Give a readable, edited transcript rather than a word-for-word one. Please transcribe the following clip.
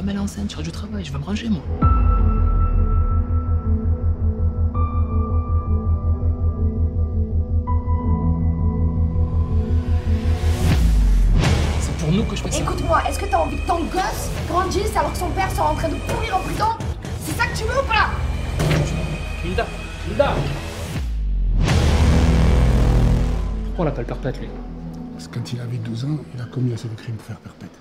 femme elle est enceinte, je cherche du travail, je vais me ranger moi. C'est pour nous que je fais ça. Écoute-moi, est-ce que t'as envie que ton gosse grandisse alors que son père sera en train de pourrir en prison? C'est ça que tu veux ou pas? Hilda, Hilda! Pourquoi on l'appelle perpète lui? Parce que quand il avait 12 ans, il a commis assez de crimes pour faire perpète.